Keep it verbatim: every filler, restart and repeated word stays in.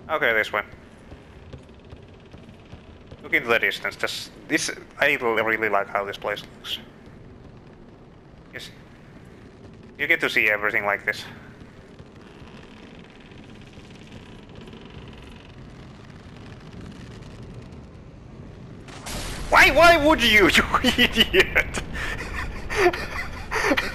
Okay, this way. Look into the distance. Just this. I really like how this place looks. Yes. You get to see everything like this. Why? Why would you, you idiot?